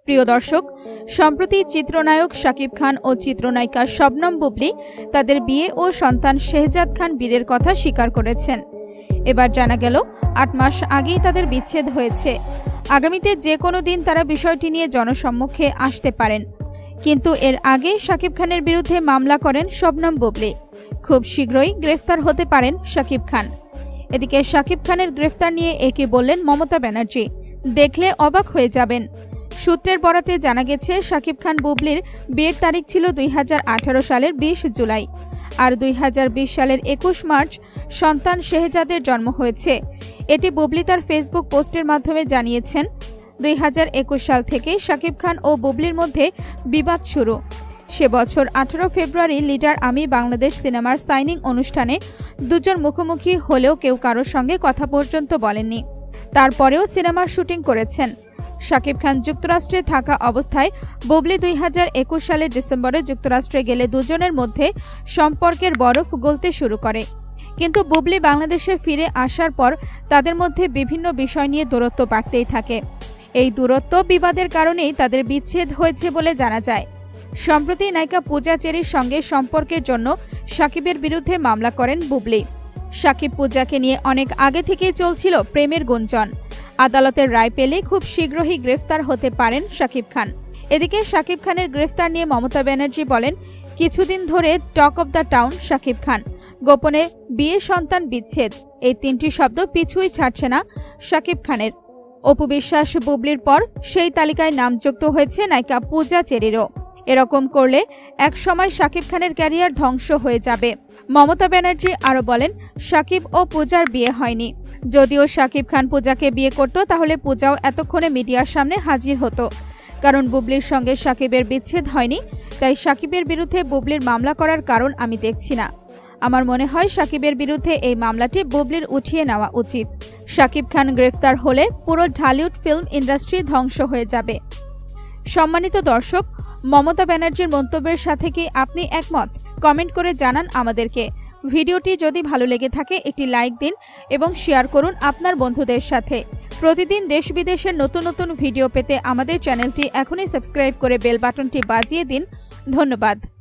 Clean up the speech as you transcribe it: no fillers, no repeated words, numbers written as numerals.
প্রিয় দর্শক, সম্প্রতি চিত্রনায়ক শাকিব খান ও চিত্রনায়িকা শবনম বুবলি তাদের বিয়ে ও সন্তান শেহজাদ খান বীরের কথা স্বীকার করেছেন। এবার জানা গেল ৮ মাস আগেই তাদের বিচ্ছেদ হয়েছে। আগামীতে যে কোনো দিন তারা বিষয়টি নিয়ে জনসম্মুখে আসতে পারেন, কিন্তু এর আগে শাকিব খানের বিরুদ্ধে মামলা করেন শবনম বুবলি। খুব শীঘ্রই গ্রেফতার হতে পারেন শাকিব খান। এদিকে শাকিব খানের গ্রেফতার নিয়ে একে বললেন মমতা ব্যানার্জি, দেখলে অবাক হয়ে যাবেন। সূত্রের বরাতে জানা গেছে, শাকিব খান বুবলির বিয়ের তারিখ ছিল 2018 সালের 20 জুলাই, আর 2020 সালের 21 মার্চ সন্তান শেহজাদের জন্ম হয়েছে। এটি বুবলি তার ফেসবুক পোস্টের মাধ্যমে জানিয়েছেন। 2021 সাল থেকে শাকিব খান ও বুবলির মধ্যে বিবাদ শুরু। সে বছর 18 ফেব্রুয়ারি লিডার আমি বাংলাদেশ সিনেমার সাইনিং অনুষ্ঠানে দুজন মুখোমুখি হলেও কেউ কারোর সঙ্গে কথা পর্যন্ত বলেননি। তারপরেও সিনেমার শুটিং করেছেন। শাকিব খান যুক্তরাষ্ট্রে থাকা অবস্থায় বুবলি 2021 সালের ডিসেম্বরে যুক্তরাষ্ট্রে গেলে দুজনের মধ্যে সম্পর্কের বরফ গলতে শুরু করে। কিন্তু বুবলি বাংলাদেশে ফিরে আসার পর তাদের মধ্যে বিভিন্ন বিষয় নিয়ে দূরত্ব বাড়তেই থাকে। এই দূরত্ব বিবাদের কারণেই তাদের বিচ্ছেদ হয়েছে বলে জানা যায়। সম্প্রতি নায়িকা পূজা চেরির সঙ্গে সম্পর্কের জন্য শাকিবের বিরুদ্ধে মামলা করেন বুবলি। শাকিব পূজাকে নিয়ে অনেক আগে থেকেই চলছিল প্রেমের গুঞ্জন। আদালতের রায় পেলে খুব শীঘ্রই গ্রেফতার হতে পারেন শাকিব খান। এদিকে শাকিব খানের গ্রেফতার নিয়ে মমতা ব্যানার্জি বলেন, কিছুদিন ধরে talk of the town Shakib Khan. গোপনে বিয়ে, সন্তান, বিচ্ছেদ, এই 3টি শব্দ পিছুই ছাড়ছে না শাকিব খানের। অপু বিশ্বাস বুবলির পর সেই তালিকায় নাম যুক্ত হয়েছে নায়িকা পূজা চেরিরও। এরকম করলে একসময় শাকিব খানের ক্যারিয়ার ধ্বংস হয়ে যাবে। মমতা ব্যানার্জি আরও বলেন, শাকিব ও পূজার বিয়ে হয়নি। যদিও শাকিব খান পূজাকে বিয়ে করত, তাহলে পূজাও এতক্ষণে মিডিয়ার সামনে হাজির হতো। কারণ বুবলির সঙ্গে শাকিবের বিচ্ছেদ হয়নি, তাই শাকিবের বিরুদ্ধে বুবলির মামলা করার কারণ আমি দেখছি না। আমার মনে হয় শাকিবের বিরুদ্ধে এই মামলাটি বুবলির উঠিয়ে নেওয়া উচিত। শাকিব খান গ্রেফতার হলে পুরো ঢালিউড ফিল্ম ইন্ডাস্ট্রি ধ্বংস হয়ে যাবে। সম্মানিত দর্শক, মমতা ব্যানার্জির মন্তব্যের সাথে কি আপনি একমত? কমেন্ট করে জানান আমাদেরকে। ভিডিওটি যদি ভালো লেগে থাকে একটি লাইক দিন এবং শেয়ার করুন আপনার বন্ধুদের সাথে। প্রতিদিন দেশ বিদেশের নতুন নতুন ভিডিও পেতে আমাদের চ্যানেলটি এখনই সাবস্ক্রাইব করে বেল বাটনটি বাজিয়ে দিন। ধন্যবাদ।